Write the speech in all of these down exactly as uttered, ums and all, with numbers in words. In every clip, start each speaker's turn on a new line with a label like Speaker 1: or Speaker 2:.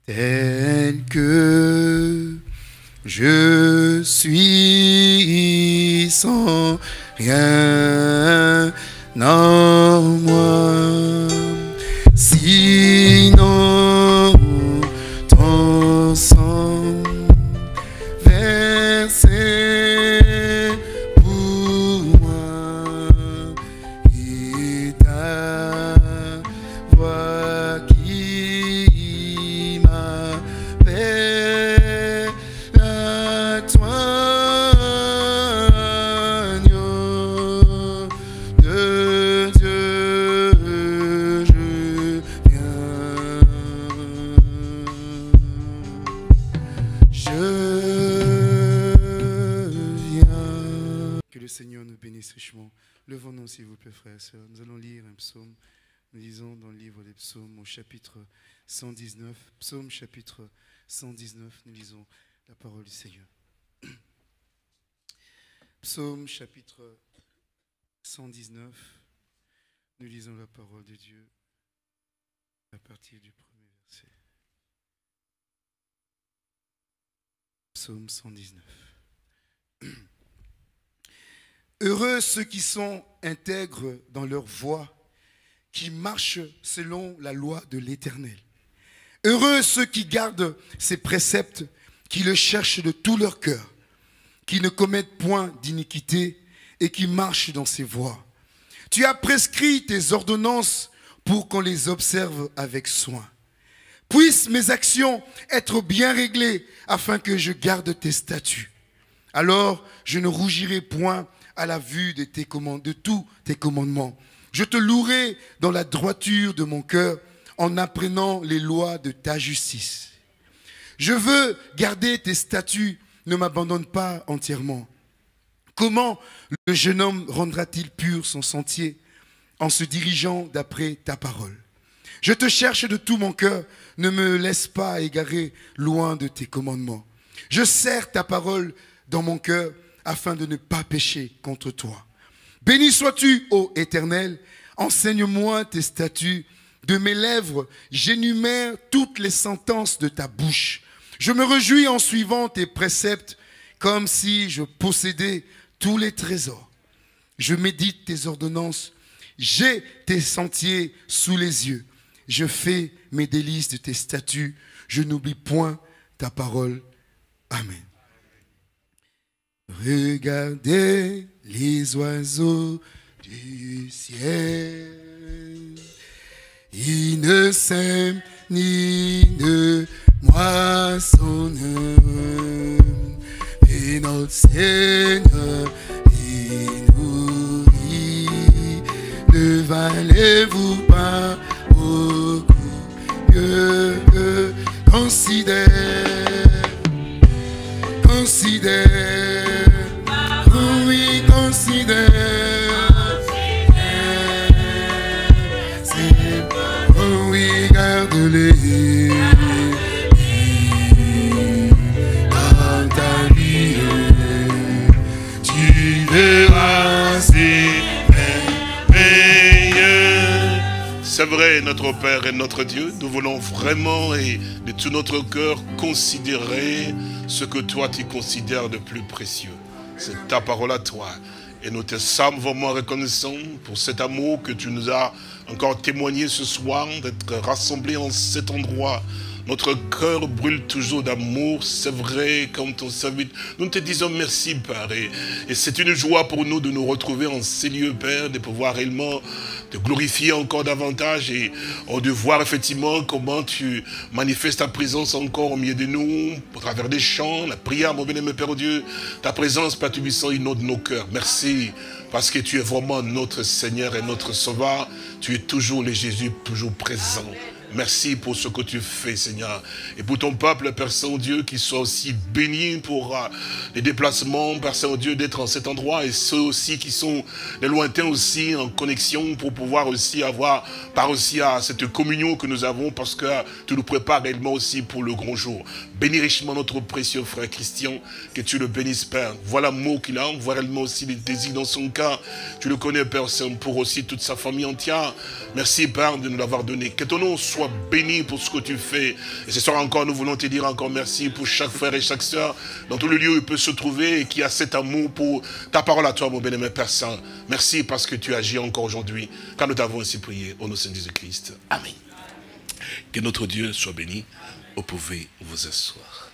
Speaker 1: tel que je suis sans rien en moi, sinon ton sang versé pour moi et ta voix qui m'appelle à toi, agneau de Dieu, je viens, je viens. Que le Seigneur nous bénisse richement. Levons-nous s'il vous plaît, frères et sœurs. Nous allons lire un psaume. Nous lisons dans le livre des psaumes au chapitre cent dix-neuf. Psaume chapitre cent dix-neuf, nous lisons la parole du Seigneur. Psaume chapitre cent dix-neuf, nous lisons la parole de Dieu à partir du premier verset. Psaume cent dix-neuf. Heureux ceux qui sont intègres dans leur voie, qui marchent selon la loi de l'Éternel. Heureux ceux qui gardent ses préceptes, qui le cherchent de tout leur cœur, qui ne commettent point d'iniquité et qui marchent dans ses voies. Tu as prescrit tes ordonnances pour qu'on les observe avec soin. Puissent mes actions être bien réglées afin que je garde tes statuts. Alors je ne rougirai point à la vue de, tes command- de tous tes commandements. Je te louerai dans la droiture de mon cœur en apprenant les lois de ta justice. Je veux garder tes statuts, ne m'abandonne pas entièrement. Comment le jeune homme rendra-t-il pur son sentier en se dirigeant d'après ta parole? Je te cherche de tout mon cœur, ne me laisse pas égarer loin de tes commandements. Je serre ta parole dans mon cœur afin de ne pas pécher contre toi. Béni sois-tu, ô Éternel, enseigne-moi tes statuts. De mes lèvres, j'énumère toutes les sentences de ta bouche. Je me réjouis en suivant tes préceptes, comme si je possédais tous les trésors. Je médite tes ordonnances, j'ai tes sentiers sous les yeux. Je fais mes délices de tes statuts, je n'oublie point ta parole. Amen. Regardez les oiseaux du ciel. Ils ne sèment ni ne moissonnent. Et notre Seigneur les nourrit. Ne valez-vous pas beaucoup mieux? Considère, considère, oui, considère. Regarde-les dans ta vie, tu verras c'est merveilleux.
Speaker 2: C'est vrai, notre Père et notre Dieu, nous voulons vraiment et de tout notre cœur considérer ce que toi tu considères de plus précieux. C'est ta parole à toi. Et nous te sommes vraiment reconnaissants pour cet amour que tu nous as encore témoigné ce soir, d'être rassemblés en cet endroit. Notre cœur brûle toujours d'amour, c'est vrai, comme ton serviteur. Nous te disons merci, Père. Et, et c'est une joie pour nous de nous retrouver en ces lieux, Père, de pouvoir réellement te glorifier encore davantage et oh, de voir effectivement comment tu manifestes ta présence encore au milieu de nous, au travers des chants, la prière, mon bien-aimé Père Dieu. Ta présence, Père Tubissant, inonde nos cœurs. Merci, parce que tu es vraiment notre Seigneur et notre Sauveur. Tu es toujours le Jésus, toujours présent. Merci pour ce que tu fais, Seigneur. Et pour ton peuple, Père Saint-Dieu, qui soit aussi béni pour uh, les déplacements, Père Saint-Dieu, d'être en cet endroit. Et ceux aussi qui sont les lointains aussi en connexion pour pouvoir aussi avoir part aussi à cette communion que nous avons parce que tu nous prépares réellement aussi pour le grand jour. Bénis richement notre précieux frère Christian, que tu le bénisses, Père. Voilà l'amour qu'il a, voit réellement aussi les désirs dans son cœur. Tu le connais, Père Saint, pour aussi toute sa famille entière. Merci, Père, de nous l'avoir donné. Que ton nom soit sois béni pour ce que tu fais. Et ce soir encore, nous voulons te dire encore merci pour chaque frère et chaque sœur, dans tout le lieu où il peut se trouver et qui a cet amour pour ta parole à toi, mon bien-aimé Père Saint. Merci parce que tu agis encore aujourd'hui, car nous t'avons ainsi prié au nom de Jésus-Christ. Amen. Que notre Dieu soit béni. Vous pouvez vous asseoir.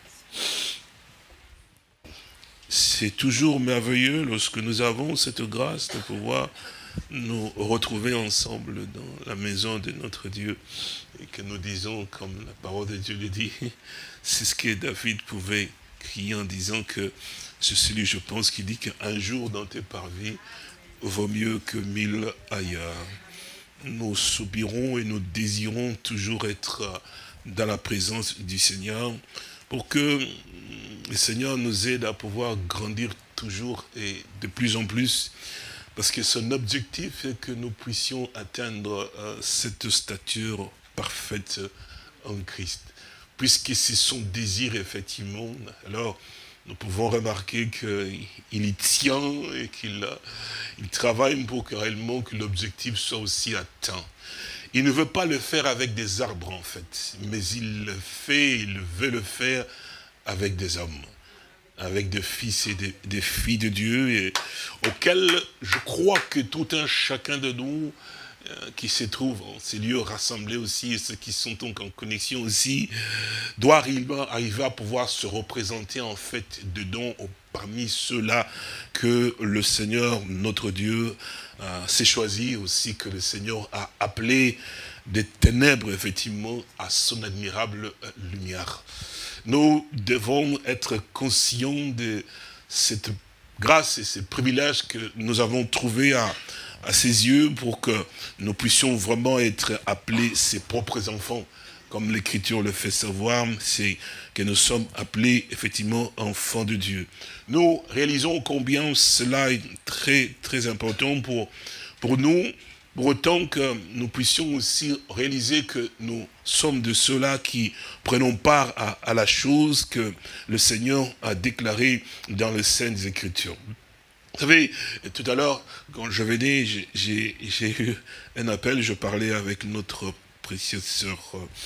Speaker 2: C'est toujours merveilleux lorsque nous avons cette grâce de pouvoir nous retrouver ensemble dans la maison de notre Dieu et que nous disons, comme la parole de Dieu le dit, c'est ce que David pouvait crier en disant que c'est celui, je pense, qui dit qu'un jour dans tes parvis vaut mieux que mille ailleurs. Nous soupirons et nous désirons toujours être dans la présence du Seigneur pour que le Seigneur nous aide à pouvoir grandir toujours et de plus en plus, parce que son objectif est que nous puissions atteindre euh, cette stature parfaite en Christ. Puisque c'est son désir, effectivement, alors nous pouvons remarquer qu'il y tient et qu'il il travaille pour que réellement que l'objectif soit aussi atteint. Il ne veut pas le faire avec des arbres, en fait, mais il le fait, il veut le faire avec des hommes, avec des fils et des, des filles de Dieu, et auxquels je crois que tout un chacun de nous euh, qui se trouve en ces lieux rassemblés aussi, et ceux qui sont donc en connexion aussi, doit arriver, arriver à pouvoir se représenter en fait dedans, parmi ceux-là que le Seigneur, notre Dieu, euh, s'est choisi aussi, que le Seigneur a appelé des ténèbres, effectivement, à son admirable euh, lumière. Nous devons être conscients de cette grâce et ces privilèges que nous avons trouvés à, à ses yeux pour que nous puissions vraiment être appelés ses propres enfants. Comme l'Écriture le fait savoir, c'est que nous sommes appelés effectivement enfants de Dieu. Nous réalisons combien cela est très très important pour, pour nous, pour autant que nous puissions aussi réaliser que nous sommes de ceux-là qui prenons part à, à la chose que le Seigneur a déclarée dans les Saintes Écritures. Vous savez, tout à l'heure, quand je venais, j'ai eu un appel, je parlais avec notre précieuse sœur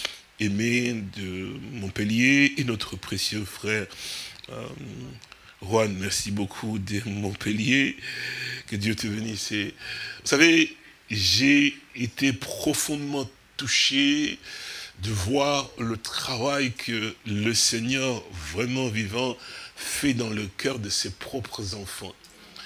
Speaker 2: aimée de Montpellier et notre précieux frère euh, Juan, merci beaucoup de Montpellier, que Dieu te bénisse. Vous savez, j'ai été profondément touché de voir le travail que le Seigneur, vraiment vivant, fait dans le cœur de ses propres enfants.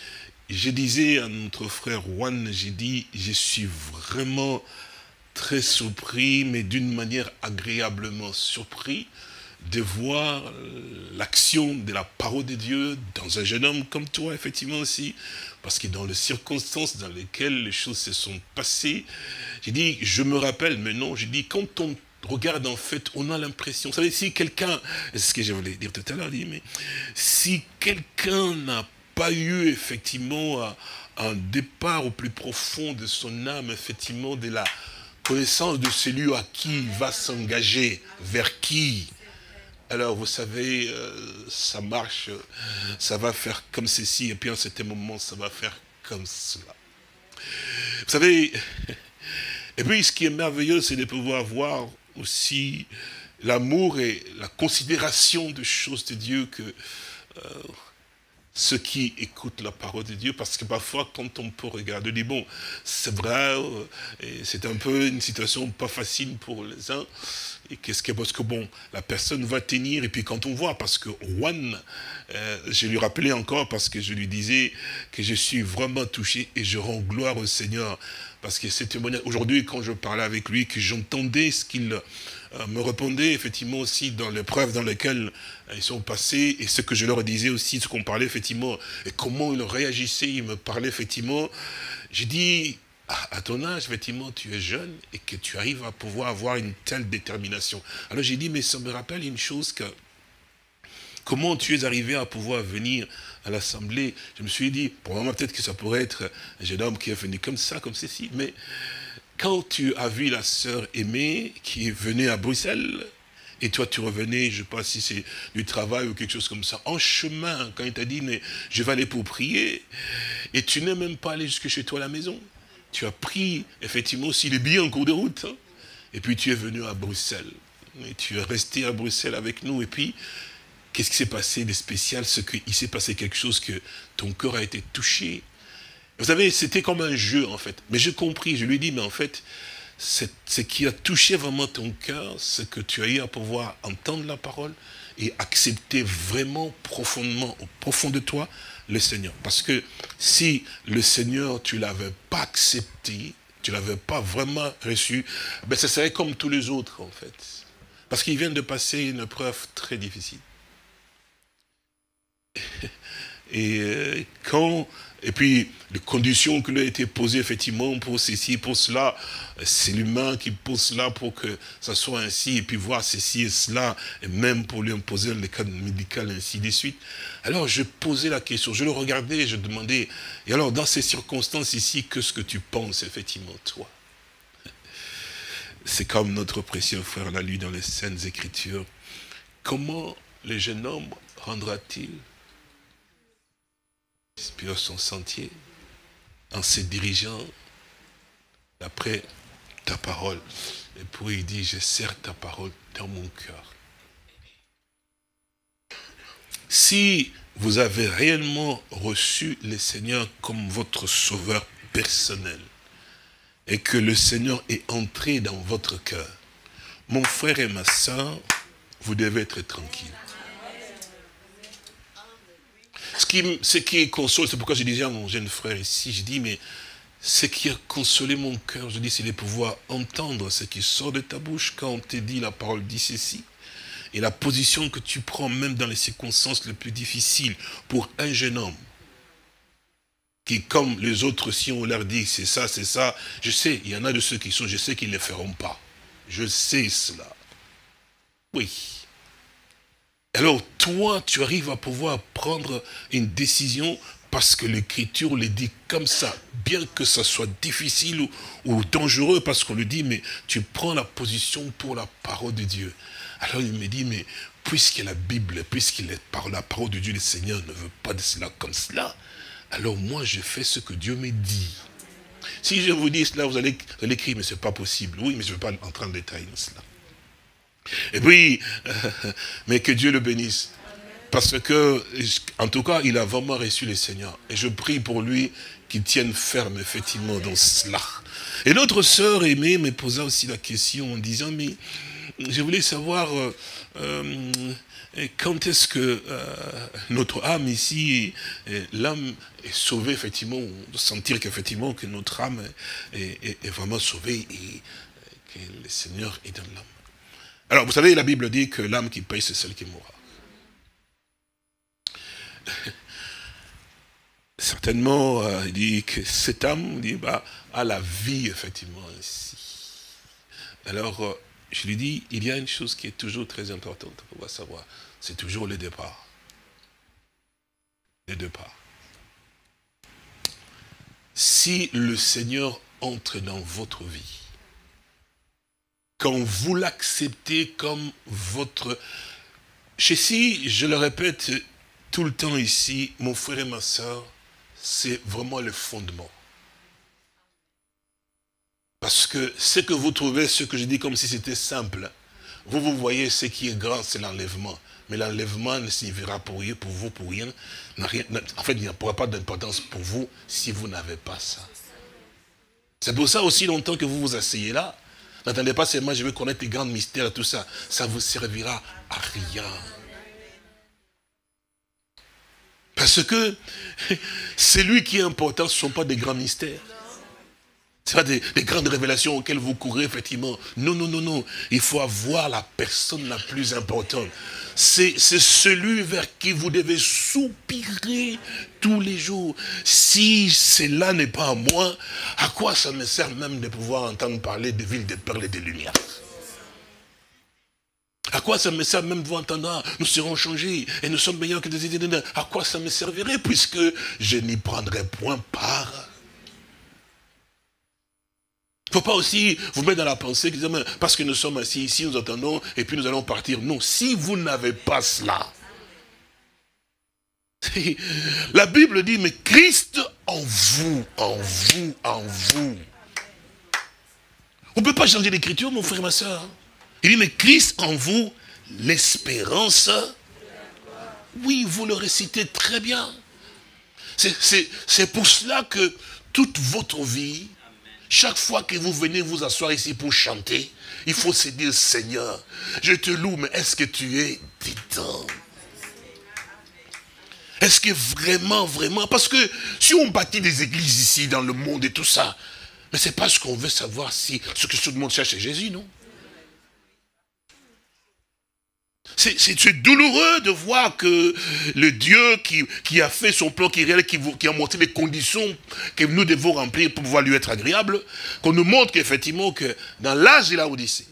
Speaker 2: Je disais à notre frère Juan, j'ai dit, je suis vraiment très surpris, mais d'une manière agréablement surpris, de voir l'action de la parole de Dieu dans un jeune homme comme toi, effectivement aussi, parce que dans les circonstances dans lesquelles les choses se sont passées, j'ai dit, je me rappelle, mais non, j'ai dit, quand on regarde en fait, on a l'impression, vous savez, si quelqu'un, c'est ce que je voulais dire tout à l'heure, mais si quelqu'un n'a pas eu effectivement un, un départ au plus profond de son âme, effectivement, de la connaissance de celui à qui il va s'engager, vers qui. Alors, vous savez, euh, ça marche, ça va faire comme ceci, et puis à un certain moment, ça va faire comme cela. Vous savez, et puis ce qui est merveilleux, c'est de pouvoir voir aussi l'amour et la considération de choses de Dieu que euh, ceux qui écoutent la parole de Dieu, parce que parfois, quand on peut regarder, on dit, bon, c'est vrai, c'est un peu une situation pas facile pour les uns, et qu'est-ce que, parce que bon, la personne va tenir, et puis quand on voit, parce que Juan, euh, je lui rappelais encore, parce que je lui disais que je suis vraiment touché, et je rends gloire au Seigneur, parce que c'est témoignage, aujourd'hui, quand je parlais avec lui, que j'entendais ce qu'il euh, me répondait, effectivement, aussi, dans l'épreuve dans laquelle euh, ils sont passés, et ce que je leur disais aussi, ce qu'on parlait, effectivement, et comment ils réagissaient, ils me parlaient, effectivement, j'ai dit, à ton âge, effectivement, tu es jeune et que tu arrives à pouvoir avoir une telle détermination. Alors j'ai dit, mais ça me rappelle une chose, que comment tu es arrivé à pouvoir venir à l'Assemblée. Je me suis dit, pour moi, peut-être que ça pourrait être un jeune homme qui est venu comme ça, comme ceci, mais quand tu as vu la sœur aimée qui venait à Bruxelles, et toi tu revenais, je ne sais pas si c'est du travail ou quelque chose comme ça, en chemin, quand il t'a dit, mais je vais aller pour prier, et tu n'es même pas allé jusque chez toi à la maison. Tu as pris, effectivement, aussi les billets en cours de route. Hein. Et puis tu es venu à Bruxelles. Et tu es resté à Bruxelles avec nous. Et puis, qu'est-ce qui s'est passé de spécial? C'est qu'il s'est passé quelque chose que ton cœur a été touché. Vous savez, c'était comme un jeu en fait. Mais j'ai compris, je lui ai dit, mais en fait, ce qui a touché vraiment ton cœur, c'est que tu as eu à pouvoir entendre la parole et accepter vraiment profondément, au profond de toi, le Seigneur. Parce que si le Seigneur, tu ne l'avais pas accepté, tu ne l'avais pas vraiment reçu, ben ce serait comme tous les autres en fait. Parce qu'il vient de passer une épreuve très difficile. Et euh, quand, et puis les conditions qui lui ont été posées effectivement pour ceci, pour cela, c'est l'humain qui pose cela pour que ça soit ainsi, et puis voir ceci et cela, et même pour lui imposer le cadre médical, ainsi de suite. Alors je posais la question, je le regardais, et je demandais, et alors dans ces circonstances ici, qu'est-ce que tu penses effectivement toi? C'est comme notre précieux frère l'a lu dans les Saintes Écritures. Comment le jeune homme rendra-t-il sur son sentier en se dirigeant d'après ta parole? Et puis il dit, je serre ta parole dans mon cœur. Si vous avez réellement reçu le Seigneur comme votre sauveur personnel, et que le Seigneur est entré dans votre cœur, mon frère et ma soeur, vous devez être tranquille. Ce qui, ce qui console, c'est pourquoi je disais à mon jeune frère ici, je dis, mais ce qui a consolé mon cœur, je dis, c'est de pouvoir entendre ce qui sort de ta bouche quand on te dit, la parole dit ceci. Et la position que tu prends, même dans les circonstances les plus difficiles, pour un jeune homme, qui, comme les autres, si on leur dit, c'est ça, c'est ça, je sais, il y en a de ceux qui sont, je sais qu'ils ne le feront pas. Je sais cela. Oui. Alors, toi, tu arrives à pouvoir prendre une décision parce que l'Écriture le dit comme ça, bien que ça soit difficile ou, ou dangereux, parce qu'on le dit, mais tu prends la position pour la parole de Dieu. Alors, il me dit, mais puisque la Bible, puisque la parole de Dieu, le Seigneur ne veut pas de cela comme cela, alors moi, je fais ce que Dieu me dit. Si je vous dis cela, vous allez, vous allez écrire, mais ce n'est pas possible. Oui, mais je ne vais pas entrer en détail dans cela. Et puis, euh, mais que Dieu le bénisse. Parce que, en tout cas, il a vraiment reçu le Seigneur. Et je prie pour lui qu'il tienne ferme, effectivement, dans cela. Et notre sœur aimée me posa aussi la question en disant, mais je voulais savoir euh, euh, quand est-ce que euh, notre âme ici, l'âme est sauvée, effectivement, de sentir qu'effectivement que notre âme est, est, est vraiment sauvée et que le Seigneur est dans l'âme. Alors, vous savez, la Bible dit que l'âme qui paye, c'est celle qui mourra. Certainement, euh, il dit que cette âme dit, bah, a la vie, effectivement, ainsi. Alors, euh, je lui dis, il y a une chose qui est toujours très importante pour pouvoir savoir, c'est toujours le départ. Le départ. Si le Seigneur entre dans votre vie, quand vous l'acceptez comme votre... Chez-ci, je le répète tout le temps ici, mon frère et ma soeur, c'est vraiment le fondement. Parce que ce que vous trouvez, ce que je dis comme si c'était simple, vous, vous voyez ce qui est grand, c'est l'enlèvement. Mais l'enlèvement ne signifiera pour rien, pour vous, pour rien. rien en fait, il n'y aura pas d'importance pour vous si vous n'avez pas ça. C'est pour ça aussi longtemps que vous vous asseyez là. N'attendez pas seulement, je vais connaître les grands mystères, tout ça. Ça vous servira à rien. Parce que celui qui est important, ce ne sont pas des grands mystères. Ce n'est pas des, des grandes révélations auxquelles vous courez, effectivement. Non, non, non, non. Il faut avoir la personne la plus importante. C'est celui vers qui vous devez soupirer tous les jours. Si cela n'est pas à moi, à quoi ça me sert même de pouvoir entendre parler de villes de perles et de lumière? À quoi ça me sert même de vous entendre, ah, nous serons changés et nous sommes meilleurs que des idées? À quoi ça me servirait puisque je n'y prendrai point part? Il ne faut pas aussi vous mettre dans la pensée, parce que nous sommes assis ici, nous entendons, et puis nous allons partir. Non, si vous n'avez pas cela, la Bible dit, mais Christ en vous, en vous, en vous. On ne peut pas changer l'écriture, mon frère et ma soeur. Il dit, mais Christ en vous, l'espérance. Oui, vous le récitez très bien. C'est pour cela que toute votre vie, chaque fois que vous venez vous asseoir ici pour chanter, il faut se dire, Seigneur, je te loue, mais est-ce que tu es dedans? Est-ce que vraiment, vraiment, parce que si on bâtit des églises ici, dans le monde et tout ça, mais c'est pas ce qu'on veut savoir, si ce que tout le monde cherche, c'est Jésus, non? C'est douloureux de voir que le Dieu qui, qui a fait son plan, qui, qui, qui a montré les conditions que nous devons remplir pour pouvoir lui être agréable, qu'on nous montre qu'effectivement, que dans l'âge de la Odyssée,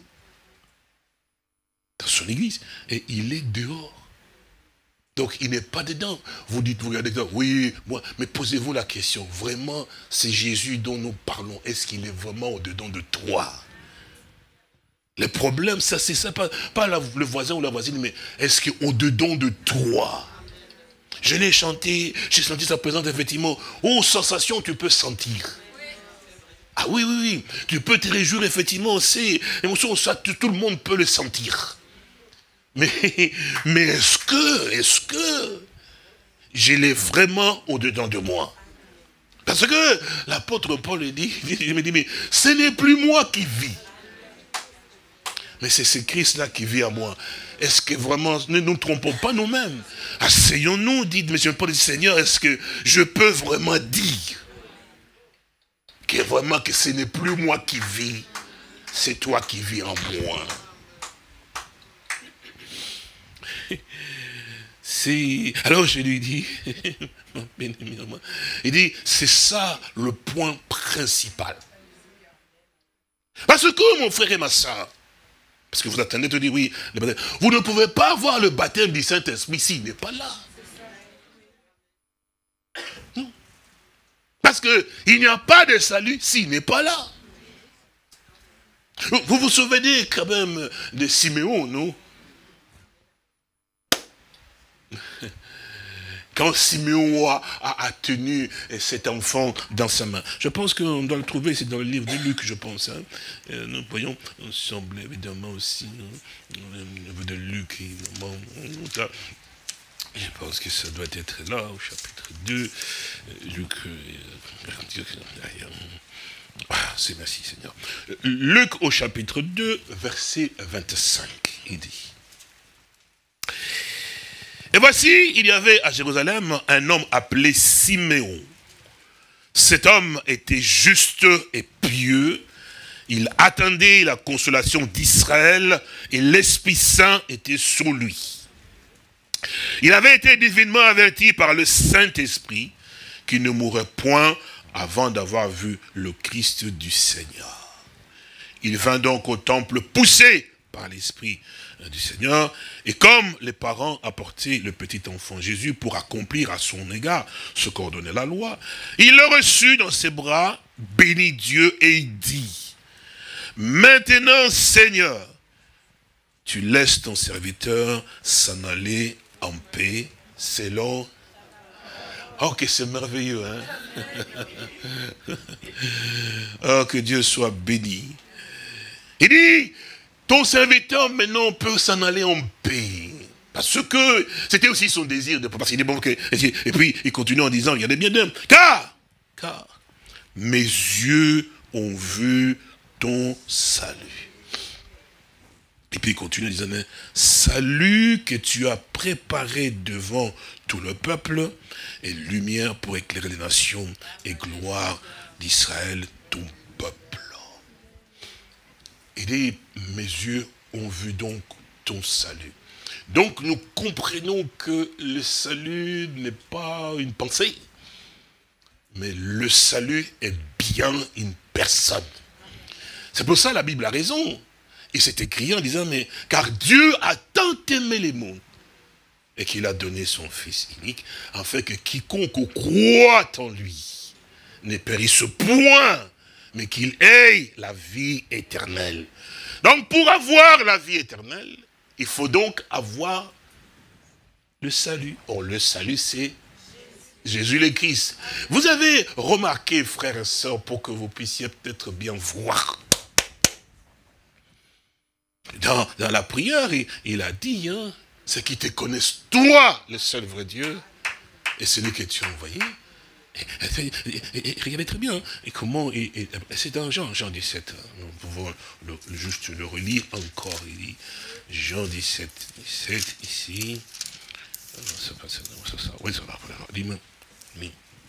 Speaker 2: dans son église, et il est dehors. Donc il n'est pas dedans. Vous dites, vous regardez dedans, oui, moi, mais posez-vous la question, vraiment, c'est Jésus dont nous parlons, est-ce qu'il est vraiment au-dedans de toi? Le problème, ça c'est ça, pas, pas la, le voisin ou la voisine, mais est-ce qu'au-dedans de toi? Je l'ai chanté, j'ai senti sa présence, effectivement. Oh, sensation, tu peux sentir. Ah oui, oui, oui, tu peux te réjouir, effectivement, c'est l'émotion, ça, tout, tout le monde peut le sentir. Mais, mais est-ce que, est-ce que je l'ai vraiment au-dedans de moi? Parce que l'apôtre Paul dit, il me dit, mais ce n'est plus moi qui vis. Mais c'est ce Christ-là qui vit à moi. Est-ce que vraiment, ne nous trompons pas nous-mêmes? Asseyons-nous, dit M. Paul, dit, Seigneur, est-ce que je peux vraiment dire que vraiment que ce n'est plus moi qui vis, c'est toi qui vis en moi? Alors je lui dis, il dit, c'est ça le point principal. Parce que mon frère et ma soeur, parce que vous attendez de dire oui, le baptême, vous ne pouvez pas avoir le baptême du Saint-Esprit s'il n'est pas là. Non. Parce qu'il n'y a pas de salut s'il n'est pas là. Vous vous souvenez quand même de Siméon, non? Quand Siméon a, a, a tenu cet enfant dans sa main. Je pense qu'on doit le trouver, c'est dans le livre de Luc, je pense. Hein. Euh, nous voyons, on semble évidemment aussi, hein, dans le livre de Luc, évidemment. Je pense que ça doit être là, au chapitre deux. Luc, euh, ah, c'est merci Seigneur. Luc au chapitre deux, verset vingt-cinq, il dit. Et voici, il y avait à Jérusalem un homme appelé Siméon. Cet homme était juste et pieux. Il attendait la consolation d'Israël et l'Esprit Saint était sur lui. Il avait été divinement averti par le Saint-Esprit qu'il ne mourrait point avant d'avoir vu le Christ du Seigneur. Il vint donc au temple poussé par l'Esprit du Seigneur, et comme les parents apportaient le petit enfant Jésus pour accomplir à son égard ce qu'ordonnait la loi, il le reçut dans ses bras, bénit Dieu et il dit, maintenant Seigneur, tu laisses ton serviteur s'en aller en paix selon... Oh, que c'est merveilleux, hein? Oh, que Dieu soit béni. Il dit, ton serviteur maintenant peut s'en aller en paix. Parce que c'était aussi son désir de parce qu'il est bon que, et puis il continue en disant, regardez bien d'eux, car, car mes yeux ont vu ton salut. Et puis il continue en disant, salut que tu as préparé devant tout le peuple, et lumière pour éclairer les nations, et gloire d'Israël, ton peuple. Il dit, mes yeux ont vu donc ton salut. Donc nous comprenons que le salut n'est pas une pensée, mais le salut est bien une personne. C'est pour ça que la Bible a raison. Et c'est écrit en disant, mais car Dieu a tant aimé les mondes, et qu'il a donné son Fils unique, afin que quiconque croit en lui ne périsse point, mais qu'il ait la vie éternelle. Donc pour avoir la vie éternelle, il faut donc avoir le salut. Or le salut c'est Jésus le Christ. Vous avez remarqué, frères et sœurs, pour que vous puissiez peut-être bien voir, dans, dans la prière, il, il a dit, hein, c'est qu'ils te connaissent toi, le seul vrai Dieu, et celui que tu as envoyé. Et, et, et, et, regardez très bien, hein, et comment, et, et, c'est dans Jean, Jean dix-sept, hein, nous pouvons le, le, juste le relire encore, il dit, Jean dix-sept, dix-sept, ici, c'est pas ça, ça, oui, ça va, dis-moi, oui.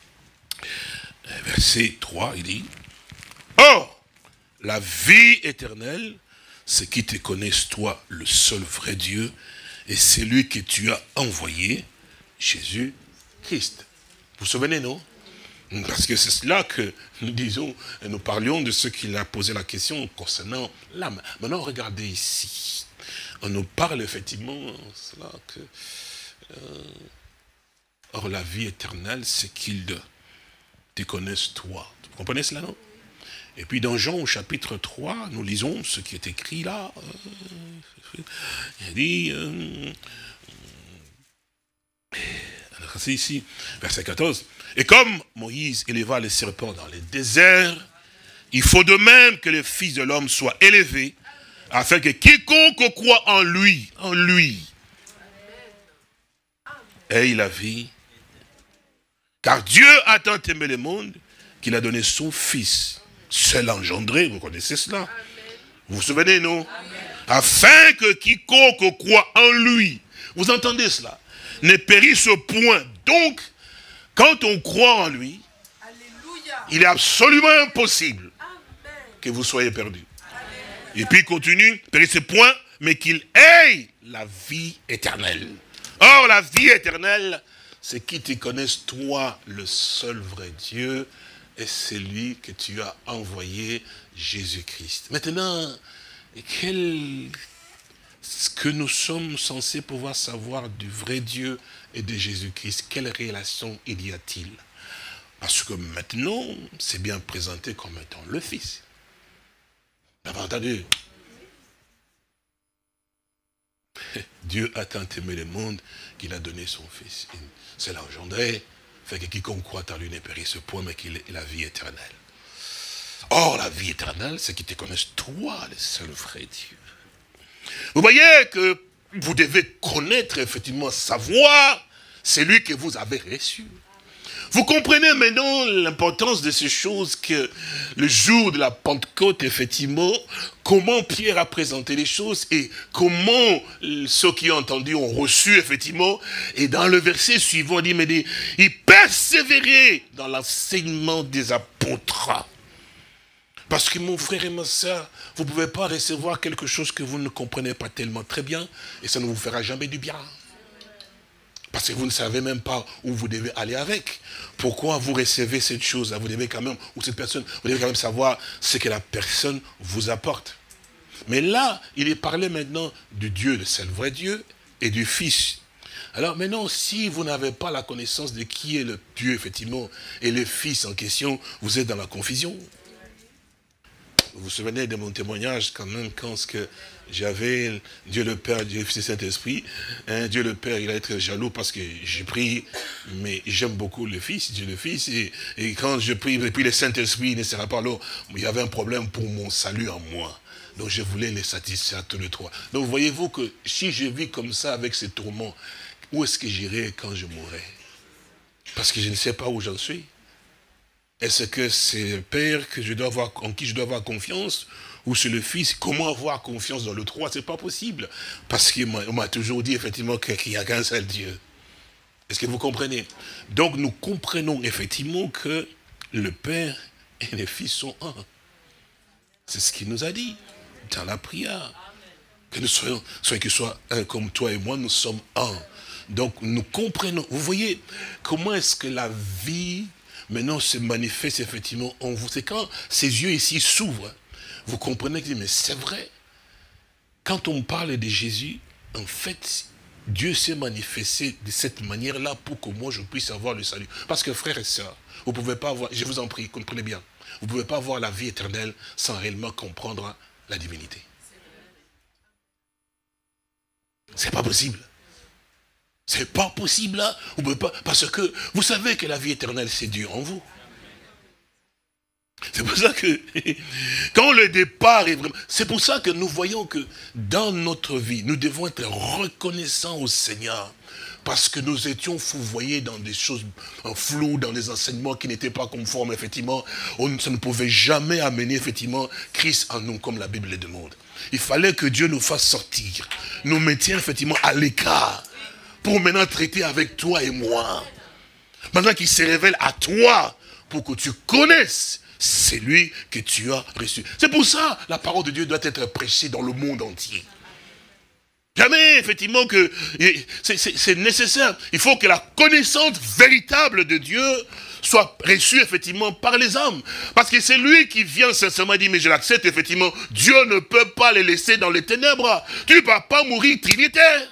Speaker 2: Verset trois, il dit, or, la vie éternelle, c'est qu'ils te connaissent toi, le seul vrai Dieu, et c'est lui que tu as envoyé, Jésus-Christ. Vous vous souvenez, non? Parce que c'est cela que nous disons, et nous parlions de ce qu'il a posé la question concernant l'âme. Maintenant, regardez ici. On nous parle effectivement, cela que, euh, or la vie éternelle, c'est qu'ils te connaissent toi. Vous comprenez cela, non? Et puis dans Jean au chapitre trois, nous lisons ce qui est écrit là. Euh, il dit, euh, alors c'est ici, verset quatorze. Et comme Moïse éleva les serpents dans les déserts, il faut de même que le Fils de l'homme soit élevé, afin que quiconque croit en lui, en lui, ait la vie. Car Dieu a tant aimé le monde qu'il a donné son Fils, seul engendré, vous connaissez cela. Amen. Vous vous souvenez, non? Amen. Afin que quiconque croit en lui, vous entendez cela, ne périsse point. Donc, quand on croit en lui, alléluia, il est absolument impossible, amen, que vous soyez perdus. Amen. Et puis il continue, périsse point, mais qu'il ait la vie éternelle. Or, la vie éternelle, c'est qu'ils te connaissent, toi, le seul vrai Dieu, et c'est lui que tu as envoyé, Jésus-Christ. Maintenant, quel, ce que nous sommes censés pouvoir savoir du vrai Dieu et de Jésus-Christ, quelle relation il y a-t-il? Parce que maintenant, c'est bien présenté comme étant le Fils. Vous avez entendu? Dieu a tant aimé le monde qu'il a donné son Fils. C'est l'engendré, fait que quiconque croit en lui ne périsse point, mais qu'il ait la vie éternelle. Or, la vie éternelle, c'est qu'ils te connaissent, toi, le seul vrai Dieu. Vous voyez que vous devez connaître, effectivement, savoir celui que vous avez reçu. Vous comprenez maintenant l'importance de ces choses que le jour de la Pentecôte, effectivement, comment Pierre a présenté les choses et comment ceux qui ont entendu ont reçu, effectivement. Et dans le verset suivant, il dit, mais il persévérait dans l'enseignement des apôtres. Parce que mon frère et ma soeur, vous ne pouvez pas recevoir quelque chose que vous ne comprenez pas tellement très bien et ça ne vous fera jamais du bien. Parce que vous ne savez même pas où vous devez aller avec. Pourquoi vous recevez cette chose-là? Vous devez quand même, ou cette personne, vous devez quand même savoir ce que la personne vous apporte. Mais là, il est parlé maintenant du Dieu, le seul vrai Dieu, et du Fils. Alors maintenant, si vous n'avez pas la connaissance de qui est le Dieu, effectivement, et le Fils en question, vous êtes dans la confusion. Vous vous souvenez de mon témoignage quand même, quand ce que j'avais Dieu le Père, Dieu le Fils et Saint-Esprit. Hein, Dieu le Père, il a été jaloux parce que j'ai pris, mais j'aime beaucoup le Fils, Dieu le Fils. Et, et quand je prie, et puis le Saint-Esprit il ne sera pas là, il y avait un problème pour mon salut en moi. Donc je voulais les satisfaire tous les trois. Donc voyez-vous que si je vis comme ça avec ces tourments, où est-ce que j'irai quand je mourrai? Parce que je ne sais pas où j'en suis. Est-ce que c'est le Père que je dois avoir, en qui je dois avoir confiance, ou c'est le Fils? Comment avoir confiance dans le trois? C'est pas possible. Parce qu'on m'a toujours dit effectivement qu'il n'y a qu'un seul Dieu. Est-ce que vous comprenez? Donc nous comprenons effectivement que le Père et le Fils sont un. C'est ce qu'il nous a dit dans la prière. Que nous soyons, soyons que soit un comme toi et moi, nous sommes un. Donc nous comprenons. Vous voyez comment est-ce que la vie maintenant se manifeste effectivement en vous. C'est quand ces yeux ici s'ouvrent, vous comprenez que mais c'est vrai. Quand on parle de Jésus, en fait, Dieu s'est manifesté de cette manière-là pour que moi je puisse avoir le salut. Parce que frères et sœurs, vous ne pouvez pas avoir, je vous en prie, comprenez bien, vous ne pouvez pas avoir la vie éternelle sans réellement comprendre la divinité. C'est pas possible. C'est pas possible là. Vous pouvez pas, parce que vous savez que la vie éternelle, c'est Dieu en vous. C'est pour ça que, quand le départ est vraiment... C'est pour ça que nous voyons que dans notre vie, nous devons être reconnaissants au Seigneur. Parce que nous étions fourvoyés dans des choses floues, dans des enseignements qui n'étaient pas conformes, effectivement. On, ça ne pouvait jamais amener, effectivement, Christ en nous, comme la Bible le demande. Il fallait que Dieu nous fasse sortir, nous mettions, effectivement, à l'écart, pour maintenant traiter avec toi et moi. Maintenant qu'il se révèle à toi, pour que tu connaisses celui que tu as reçu. C'est pour ça la parole de Dieu doit être prêchée dans le monde entier. Jamais, effectivement, que c'est nécessaire. Il faut que la connaissance véritable de Dieu soit reçue, effectivement, par les hommes. Parce que c'est lui qui vient sincèrement et dit, mais je l'accepte, effectivement, Dieu ne peut pas les laisser dans les ténèbres. Tu ne vas pas mourir trinitaire.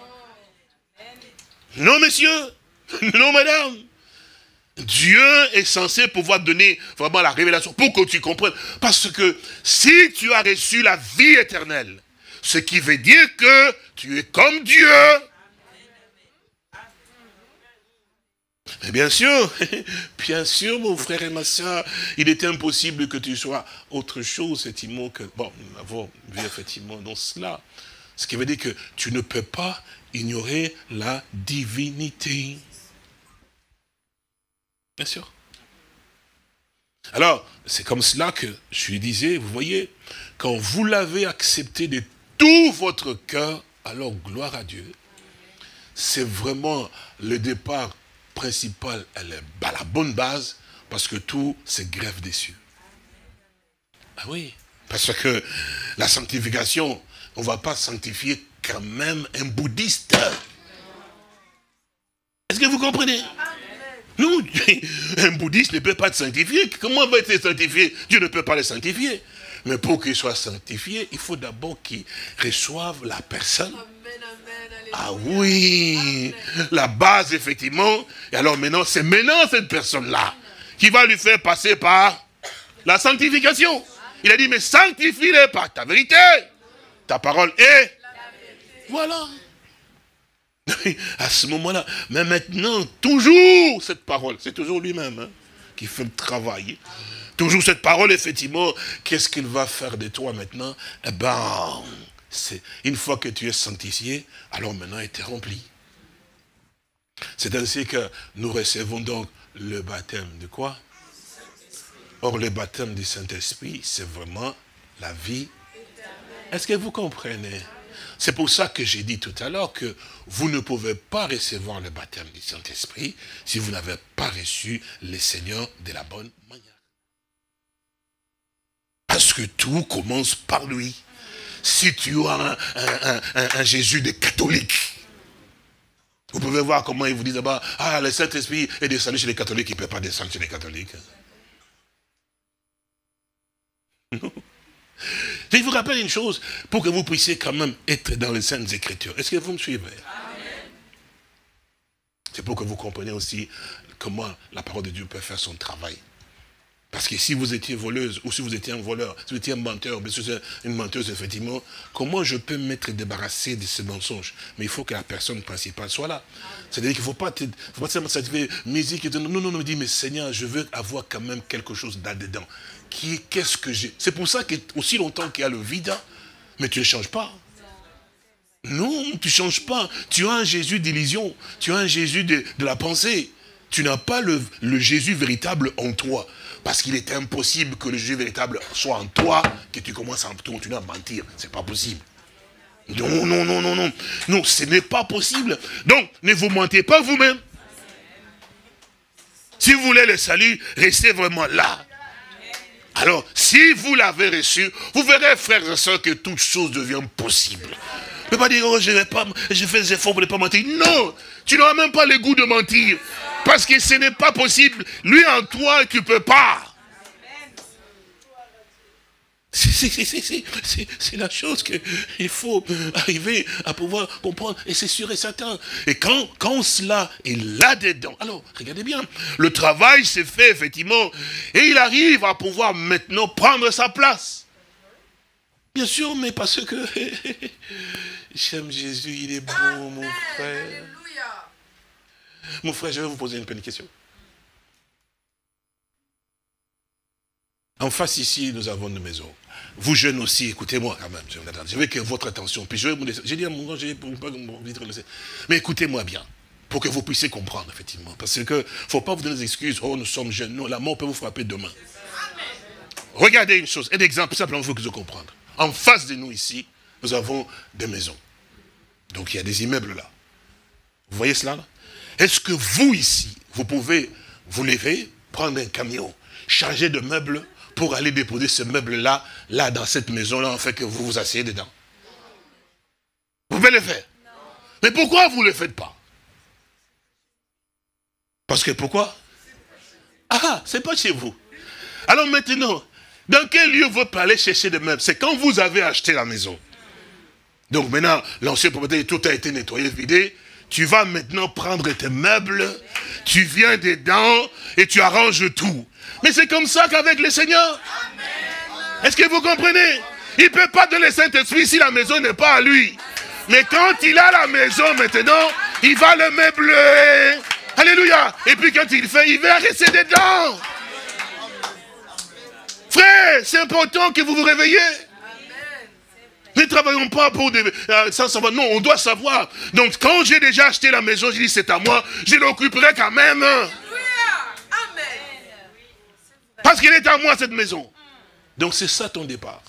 Speaker 2: Non, monsieur. Non, madame. Dieu est censé pouvoir donner vraiment la révélation pour que tu comprennes. Parce que si tu as reçu la vie éternelle, ce qui veut dire que tu es comme Dieu. Mais bien sûr, bien sûr, mon frère et ma soeur, il était impossible que tu sois autre chose, effectivement, que... Bon, nous avons vu, effectivement, dans cela. Ce qui veut dire que tu ne peux pas ignorer la divinité. Bien sûr. Alors, c'est comme cela que je lui disais, vous voyez, quand vous l'avez accepté de tout votre cœur, alors gloire à Dieu. C'est vraiment le départ principal, elle est à la bonne base, parce que tout se greffe dessus. Ah oui, parce que la sanctification, on ne va pas sanctifier quand même un bouddhiste. Est-ce que vous comprenez? Non, un bouddhiste ne peut pas être sanctifié. Comment va être sanctifié? Dieu ne peut pas le sanctifier. Mais pour qu'il soit sanctifié, il faut d'abord qu'il reçoive la personne. Ah oui, la base, effectivement. Et alors maintenant, c'est maintenant cette personne-là qui va lui faire passer par la sanctification. Il a dit, mais sanctifie-les par ta vérité. Ta parole est... Voilà. À ce moment-là, mais maintenant, toujours cette parole, c'est toujours lui-même hein, qui fait le travail. Toujours cette parole, effectivement, qu'est-ce qu'il va faire de toi maintenant? Eh bien, c'est une fois que tu es sanctifié, alors maintenant, il est rempli. C'est ainsi que nous recevons donc le baptême de quoi? Or, le baptême du Saint-Esprit, c'est vraiment la vie. Est-ce que vous comprenez? C'est pour ça que j'ai dit tout à l'heure que vous ne pouvez pas recevoir le baptême du Saint-Esprit si vous n'avez pas reçu le Seigneur de la bonne manière. Parce que tout commence par lui. Si tu as un, un, un, un Jésus de catholique, vous pouvez voir comment ils vous disent là-bas, ah, le Saint-Esprit est descendu chez les catholiques, il ne peut pas descendre chez les catholiques. Non. Je vous rappelle une chose, pour que vous puissiez quand même être dans les Saintes Écritures. Est-ce que vous me suivez? C'est pour que vous compreniez aussi comment la parole de Dieu peut faire son travail. Parce que si vous étiez voleuse, ou si vous étiez un voleur, si vous étiez un menteur, ou si vous êtes une menteuse, effectivement, comment je peux m'être débarrassé de ce mensonge? Mais il faut que la personne principale soit là. C'est-à-dire qu'il ne faut pas faut pas seulement s'activer musique et non, non, non, non, dis, mais Seigneur, je veux avoir quand même quelque chose là-dedans. Qui, qu'est-ce que j'ai? C'est pour ça qu'aussi longtemps qu'il y a le vide, mais tu ne changes pas. Non, tu ne changes pas. Tu as un Jésus d'illusion, tu as un Jésus de, de la pensée. Tu n'as pas le, le Jésus véritable en toi. Parce qu'il est impossible que le Jésus véritable soit en toi, que tu commences à continuer à mentir. C'est pas possible. Non, non, non, non, non. Non, ce n'est pas possible. Donc, ne vous mentez pas vous-même. Si vous voulez le salut, restez vraiment là. Alors, si vous l'avez reçu, vous verrez, frères et sœurs, que toute chose devient possible. Ne peut pas dire, oh, je vais pas, je fais des efforts pour ne pas mentir. Non, tu n'auras même pas le goût de mentir. Parce que ce n'est pas possible. Lui en toi, tu ne peux pas. C'est la chose qu'il faut arriver à pouvoir comprendre. Et c'est sûr et certain. Et quand, quand cela est là-dedans, alors, regardez bien, le travail s'est fait, effectivement, et il arrive à pouvoir maintenant prendre sa place. Bien sûr, mais parce que j'aime Jésus, il est bon, mon frère. Mon frère, je vais vous poser une petite question. En face ici, nous avons une maison. Vous jeunes aussi, écoutez-moi quand même. Je veux que votre attention. Puis je vais vous laisser. J'ai dit à mon gars, j'ai pour pas mon vitre laisser. Mais écoutez-moi bien, pour que vous puissiez comprendre, effectivement. Parce que faut pas vous donner des excuses. Oh, nous sommes jeunes. Non, la mort peut vous frapper demain. Regardez une chose, un exemple simplement, il faut que vous compreniez. En face de nous ici, nous avons des maisons. Donc il y a des immeubles là. Vous voyez cela là? Est-ce que vous ici, vous pouvez vous lever, prendre un camion, charger de meubles pour aller déposer ce meuble-là, là, dans cette maison-là, en fait, que vous vous asseyez dedans? Vous pouvez le faire. Non. Mais pourquoi vous ne le faites pas? Parce que pourquoi? Ah, c'est pas chez vous. Alors maintenant, dans quel lieu vous pouvez aller chercher des meubles? C'est quand vous avez acheté la maison. Donc maintenant, l'ancien propriétaire, tout a été nettoyé, vidé. Tu vas maintenant prendre tes meubles, tu viens dedans et tu arranges tout. Mais c'est comme ça qu'avec le Seigneur. Est-ce que vous comprenez? Il ne peut pas donner le Saint-Esprit si la maison n'est pas à lui. Mais quand il a la maison maintenant, il va le meubler. Alléluia. Et puis quand il fait, il va rester dedans. Frère, c'est important que vous vous réveillez. Ne travaillons pas pour des, euh, sans savoir. Non, on doit savoir. Donc, quand j'ai déjà acheté la maison, je dis c'est à moi, je l'occuperai quand même. Parce qu'il est à moi, cette maison. Donc, c'est ça ton départ.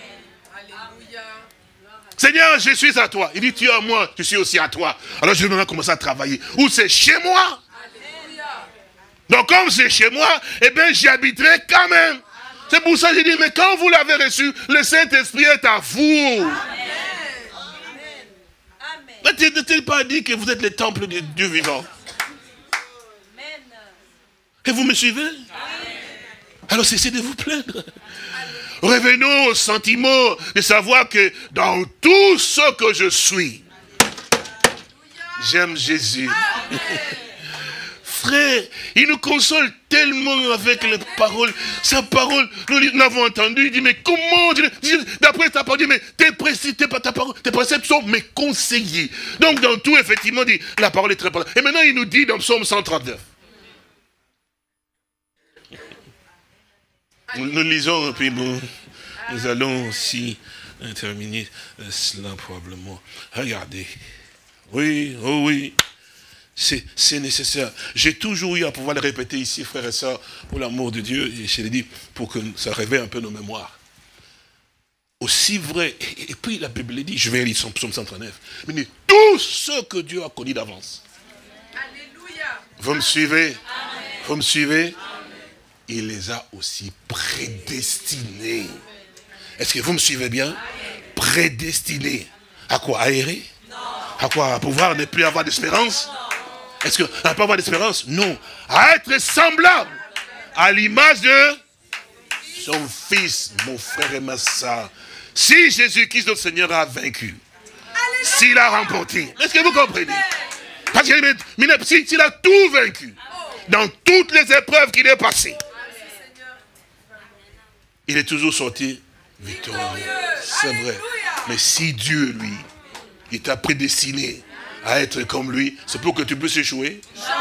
Speaker 2: Seigneur, je suis à toi. Il dit, tu es à moi, je suis aussi à toi. Alors, je vais maintenant commencer à travailler. Ou c'est chez moi. Donc, comme c'est chez moi, eh bien, j'y habiterai quand même. C'est pour ça que j'ai dit, mais quand vous l'avez reçu, le Saint-Esprit est à vous. N'a-t-il pas dit que vous êtes le temple de Dieu vivant? Et vous me suivez? Alors cessez de vous plaindre. Revenons au sentiment de savoir que dans tout ce que je suis, j'aime Jésus. Frère, il nous console tellement avec les paroles. Sa parole, nous l'avons entendu, il dit, mais comment, d'après ta parole, mais tes préceptes, tes préceptes sont mes conseillers. Donc dans tout, effectivement, dit, la parole est très parole. Et maintenant, il nous dit dans Psaume cent trente-neuf. Nous, nous lisons, puis bon, nous allons aussi terminer cela probablement. Regardez. Oui, oh oui. C'est nécessaire. J'ai toujours eu à pouvoir le répéter ici, frères et sœurs, pour l'amour de Dieu, et je l'ai dit, pour que ça réveille un peu nos mémoires. Aussi vrai, et, et puis la Bible dit, je vais lire son psaume cent trente-neuf, mais dit, tout ce que Dieu a connu d'avance. Alléluia. Vous me suivez? Amen. Vous me suivez? Amen. Il les a aussi prédestinés. Est-ce que vous me suivez bien? Amen. Prédestinés. À quoi? À errer? Non. À quoi? À pouvoir ne plus avoir d'espérance? Est-ce qu'on n'a pas avoir d'espérance? Non. À être semblable à l'image de son Fils, mon frère et ma soeur. Si Jésus-Christ, notre Seigneur, a vaincu, s'il a remporté, est-ce que vous comprenez? Parce qu'il s'il a tout vaincu, dans toutes les épreuves qu'il est passé, il est toujours sorti victorieux. C'est vrai. Mais si Dieu, lui, il t'a prédestiné à être comme lui, c'est pour que tu puisses échouer.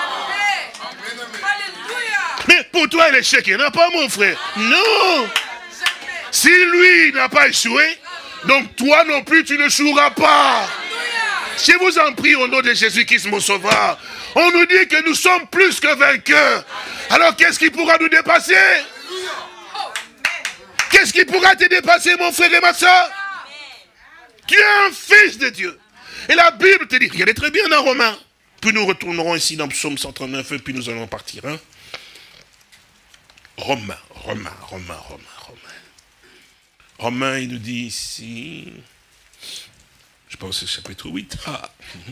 Speaker 2: Mais pour toi, l'échec, il n'y en a pas, mon frère. Non. Si lui n'a pas échoué, donc toi non plus, tu ne échoueras pas. Je vous en prie, au nom de Jésus-Christ, mon sauveur, on nous dit que nous sommes plus que vainqueurs. Alors qu'est-ce qui pourra nous dépasser? Qu'est-ce qui pourra te dépasser, mon frère et ma soeur? Tu es un fils de Dieu. Et la Bible te dit, regardez très bien dans Romains. Puis nous retournerons ici dans Psaume cent trente-neuf et puis nous allons partir. Hein? Romains, Romains, Romains, Romains, Romains. Romains, il nous dit ici, je pense que c'est chapitre huit. Ah,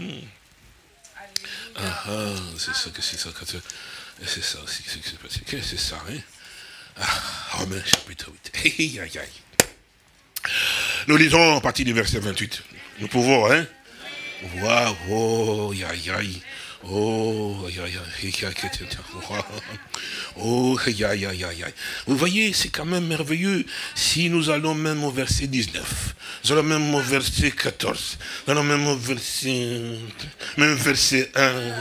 Speaker 2: ah, ah c'est ça que c'est ça. C'est ça, c'est c'est ça, hein? Ah, Romains, chapitre huit. Aïe, aïe, aïe. Nous lisons à partir du verset vingt-huit. Nous pouvons, hein? Waouh, oh, aïe, aïe. Oh, aïe, aïe, aïe, aïe, oh, aïe, aïe, aïe, aïe. Vous voyez, c'est quand même merveilleux. Si nous allons même au verset dix-neuf, nous allons même au verset quatorze, nous allons même au verset, même verset un.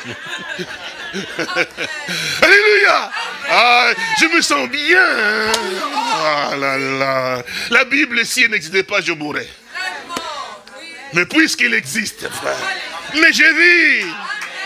Speaker 2: Alléluia. Ah, je me sens bien. Ah là là. La Bible, si elle n'existait pas, je mourrais. Mais puisqu'il existe, frère, mais je vis.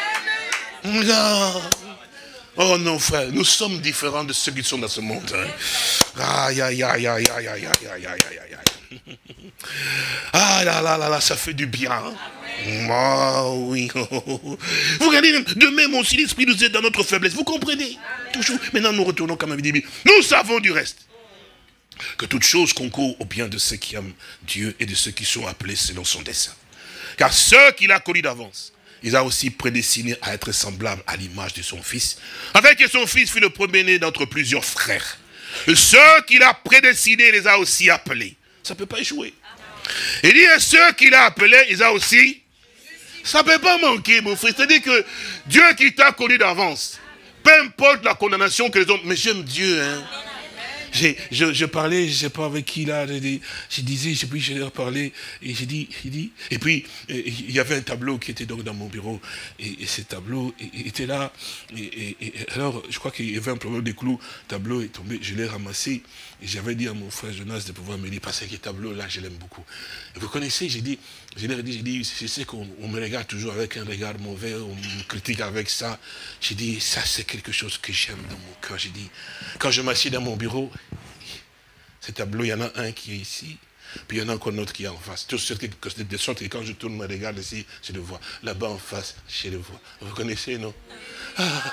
Speaker 2: Non. Oh non, frère, nous sommes différents de ceux qui sont dans ce monde. Aïe, aïe, aïe, aïe, aïe, aïe, aïe, aïe, aïe, aïe. Ah là là là là, ça fait du bien. Ah oui. Vous regardez, de même aussi l'Esprit nous aide dans notre faiblesse. Vous comprenez? Toujours. Maintenant, nous retournons comme avait dit. Nous savons du reste que toute chose concourt au bien de ceux qui aiment Dieu et de ceux qui sont appelés selon son dessein. Car ceux qu'il a connus d'avance, il a aussi prédestiné à être semblable à l'image de son fils, afin que son fils fût le premier-né d'entre plusieurs frères. Et ceux qu'il a prédestinés, il les a aussi appelés. Ça ne peut pas échouer. Il dit, et ceux qu'il a appelés, il a aussi... Ça ne peut pas manquer, mon frère. C'est-à-dire que Dieu qui t'a connu d'avance, peu importe la condamnation que les hommes... Mais j'aime Dieu, hein. Je, je parlais, je ne sais pas avec qui là, je, je disais, je, puis je leur parlais, et j'ai dit, j'ai dit, et puis il y avait un tableau qui était donc dans mon bureau, et, et ce tableau et, et était là, et, et, et alors je crois qu'il y avait un problème de clous, le tableau est tombé, je l'ai ramassé, et j'avais dit à mon frère Jonas de pouvoir me dire, parce que ce tableau là, je l'aime beaucoup. Et vous connaissez, j'ai dit, je leur ai dit, j'ai dit, je sais qu'on me regarde toujours avec un regard mauvais, on me critique avec ça, j'ai dit, ça c'est quelque chose que j'aime dans mon cœur, j'ai dit, quand je m'assieds dans mon bureau, ce tableau, il y en a un qui est ici, puis il y en a encore un autre qui est en face. Tout ce qui est de sorte que quand je tourne, me regarde ici, je le vois. Là-bas en face, je le vois. Vous connaissez, non? Ah.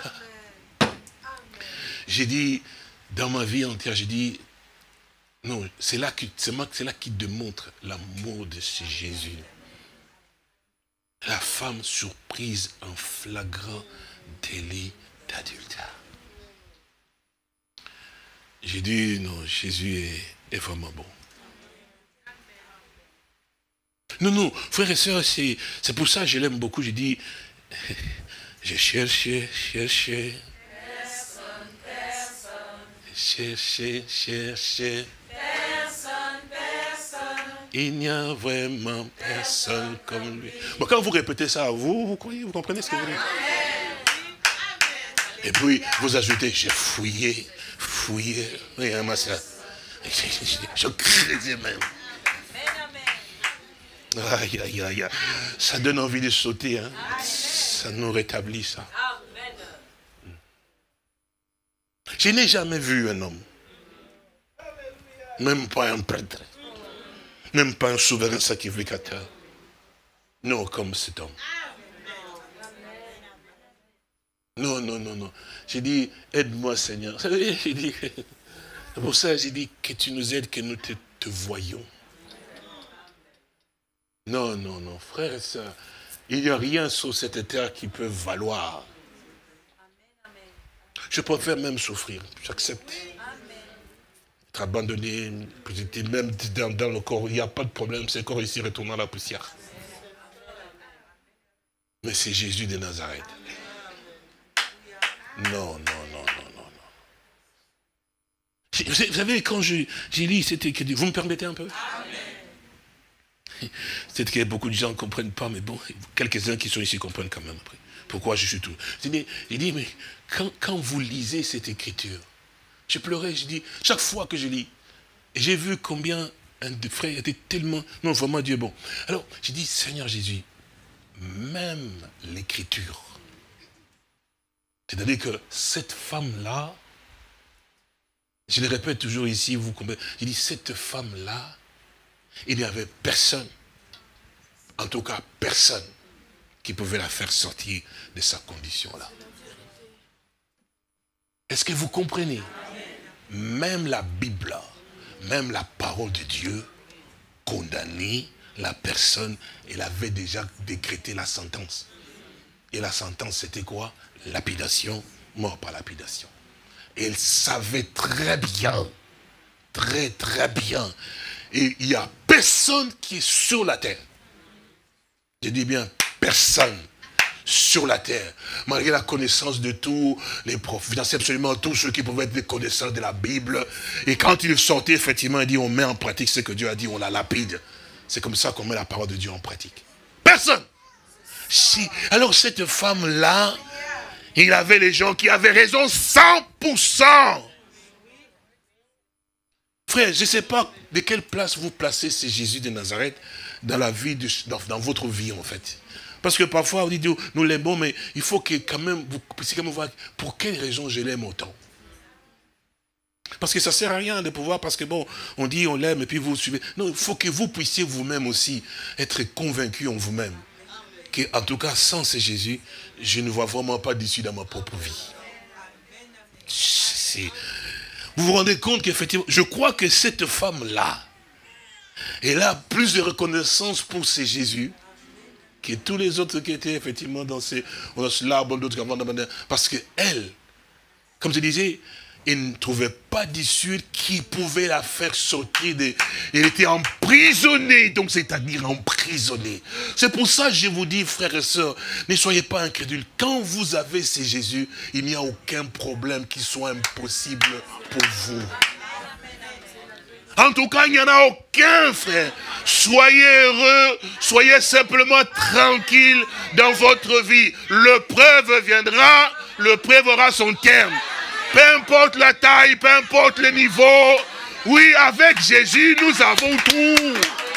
Speaker 2: J'ai dit, dans ma vie entière, j'ai dit, non, c'est là, là qui démontre l'amour de ce Jésus. La femme surprise en flagrant délit d'adultère. J'ai dit, non, Jésus est, est vraiment bon. Non, non, frères et sœurs, c'est pour ça que je l'aime beaucoup. J'ai dit, j'ai cherché, cherché. Personne, personne. Cherché, cherché. Personne, personne. Il n'y a vraiment personne comme lui. Bon, quand vous répétez ça à vous, vous croyez, vous comprenez ce que vous dites? Et puis, vous ajoutez, j'ai fouillé. Fouillé, oui, hein, ma soeur. Je, je craignais même. Aïe, aïe, aïe, aïe. Ça donne envie de sauter, hein. Ça nous rétablit, ça. Je n'ai jamais vu un homme, même pas un prêtre, même pas un souverain sacrificateur, non comme cet homme. Non, non, non, non. J'ai dit, aide-moi Seigneur. J'ai dit, pour ça j'ai dit que tu nous aides, que nous te, te voyons. Non, non, non, frères et sœurs, il n'y a rien sur cette terre qui peut valoir. Je préfère même souffrir, j'accepte. Être abandonné, même dans, dans le corps, il n'y a pas de problème, c'est le corps ici retournant à la poussière. Mais c'est Jésus de Nazareth. Non, non, non, non, non, non. Vous savez, quand j'ai lu, c'était que vous me permettez un peu? C'est que beaucoup de gens ne comprennent pas, mais bon, quelques-uns qui sont ici comprennent quand même après. Pourquoi je suis tout. J'ai dit, dit, mais quand, quand vous lisez cette écriture, je pleurais, je dis, chaque fois que je lis, j'ai vu combien un des frères était tellement, non, vraiment Dieu est bon. Alors, j'ai dit, Seigneur Jésus, même l'écriture, c'est-à-dire que cette femme-là, je le répète toujours ici, vous comprenez, j'ai dit, cette femme-là, il n'y avait personne, en tout cas personne, qui pouvait la faire sortir de sa condition-là. Est-ce que vous comprenez? Même la Bible, même la parole de Dieu, condamnait la personne, elle avait déjà décrété la sentence. Et la sentence, c'était quoi? Lapidation, mort par lapidation. Et elle savait très bien, très très bien. Et il n'y a personne qui est sur la terre. Je dis bien personne sur la terre. Malgré la connaissance de tous les prophètes, absolument tous ceux qui pouvaient être des connaisseurs de la Bible. Et quand il sortait, effectivement, il dit, on met en pratique ce que Dieu a dit, on la lapide. C'est comme ça qu'on met la parole de Dieu en pratique. Personne. Si. Alors cette femme-là, il avait les gens qui avaient raison cent pour cent. Frère, je ne sais pas de quelle place vous placez ce Jésus de Nazareth dans la vie, de, dans, dans votre vie en fait. Parce que parfois on dit, nous l'aimons, mais il faut que quand même, vous puissiez quand même voir pour quelle raison je l'aime autant. Parce que ça ne sert à rien de pouvoir, parce que bon, on dit on l'aime et puis vous suivez. Non, il faut que vous puissiez vous-même aussi être convaincu en vous-même. Que, en tout cas, sans ce Jésus, je ne vois vraiment pas d'issue dans ma propre vie. C'est... Vous vous rendez compte qu'effectivement, je crois que cette femme-là, elle a plus de reconnaissance pour ce Jésus que tous les autres qui étaient effectivement dans ces, dans ce l'arbre, d'autres avant, parce que elle, comme je disais, elle ne trouvait pas d'issue qui pouvait la faire sortir de... Elle était emprisonnée, donc c'est-à-dire emprisonnée. C'est pour ça que je vous dis, frères et sœurs, ne soyez pas incrédules. Quand vous avez ce Jésus, il n'y a aucun problème qui soit impossible pour vous. En tout cas, il n'y en a aucun, frère. Soyez heureux, soyez simplement tranquille dans votre vie. L'épreuve viendra, l'épreuve aura son terme. Peu importe la taille, peu importe le niveau. Oui, avec Jésus, nous avons tout.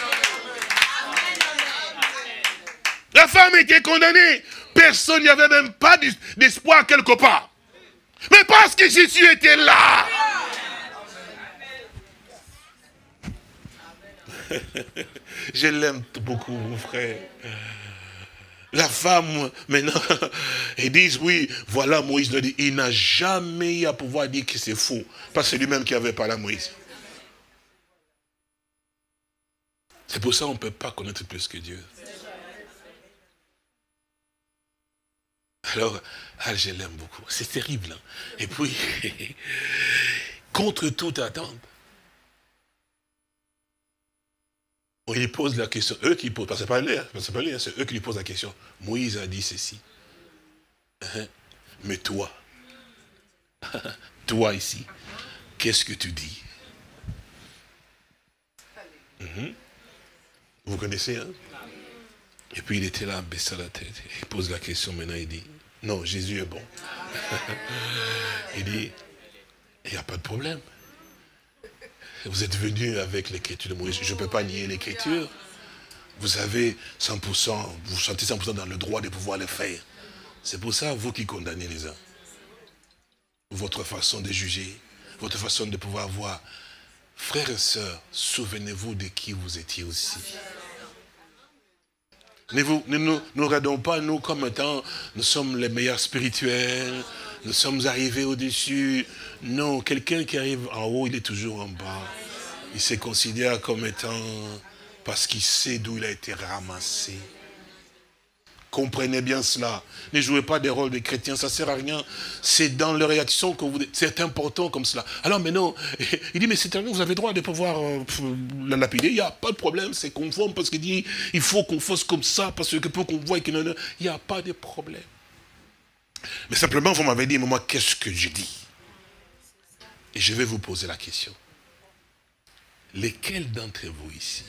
Speaker 2: La femme était condamnée. Personne n'y avait même pas d'espoir quelque part. Mais parce que Jésus était là. Je l'aime beaucoup, mon frère. La femme, maintenant, ils disent, oui, voilà, Moïse le dit, il n'a jamais eu à pouvoir dire que c'est faux. Parce que c'est lui-même qui avait parlé à Moïse. C'est pour ça qu'on ne peut pas connaître plus que Dieu. Alors, ah, je l'aime beaucoup. C'est terrible. Hein? Et puis, contre toute attente, on lui pose la question, eux qui posent, parce que c'est pas lui, c'est eux qui lui posent la question. Moïse a dit ceci. Mais toi, toi ici, qu'est-ce que tu dis? Mm-hmm. Vous connaissez, hein? Et puis il était là, baissant la tête. Il pose la question, maintenant il dit, non, Jésus est bon. Il dit, il n'y a pas de problème. Vous êtes venu avec l'écriture de Moïse. Je ne peux pas nier l'écriture. Vous avez cent pour cent, vous sentez cent pour cent dans le droit de pouvoir le faire. C'est pour ça, vous qui condamnez les uns. Votre façon de juger, votre façon de pouvoir voir. Frères et sœurs, souvenez-vous de qui vous étiez aussi. Ne vous, ne nous, nous regardons pas, nous, comme étant, nous sommes les meilleurs spirituels, nous sommes arrivés au-dessus. Non, quelqu'un qui arrive en haut, il est toujours en bas. Il se considère comme étant, parce qu'il sait d'où il a été ramassé. Comprenez bien cela. Ne jouez pas des rôles de chrétiens, ça ne sert à rien. C'est dans leur réaction que vous... C'est important comme cela. Alors maintenant, il dit, mais c'est vous avez le droit de pouvoir euh, la lapider. Il n'y a pas de problème, c'est conforme parce qu'il dit, il faut qu'on fasse comme ça, parce que pour qu'on voit qu'il n'y a pas de problème. Mais simplement, vous m'avez dit, mais moi, qu'est-ce que je dis? Et je vais vous poser la question. Lesquels d'entre vous ici,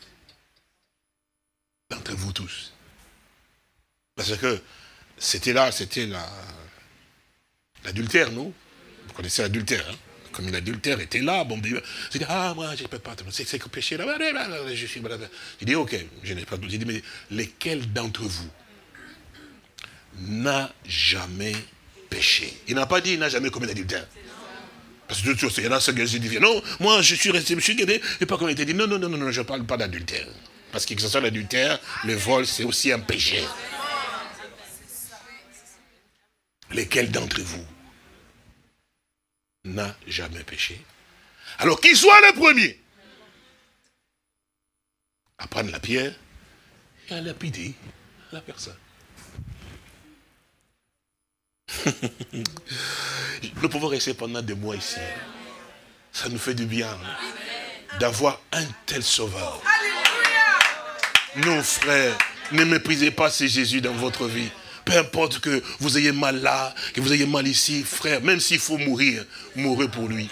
Speaker 2: d'entre vous tous, parce que c'était là, c'était l'adultère, non? Vous connaissez l'adultère, hein? Comme l'adultère était là, bon, je dis, ah, moi, je ne peux pas, c'est que péché là, je suis malade. Je dis, ok, je n'ai pas de. Je dis, mais lesquels d'entre vous n'a jamais péché? Il n'a pas dit, il n'a jamais commis l'adultère. Parce que il y en a ceux qui disent, non, moi, je suis resté, je suis guéri, et pas comme il était dit, non, non, non, non, je ne parle pas d'adultère. Parce que que ce soit l'adultère, le vol, c'est aussi un péché. Lesquels d'entre vous n'a jamais péché? Alors qu'il soit le premier à prendre la pierre et à lapider la personne. Nous pouvons rester pendant des mois ici. Ça nous fait du bien hein, d'avoir un tel sauveur. Non frère, ne méprisez pas ce Jésus dans votre vie. Peu importe que vous ayez mal là, que vous ayez mal ici, frère, même s'il faut mourir, mourrez pour lui.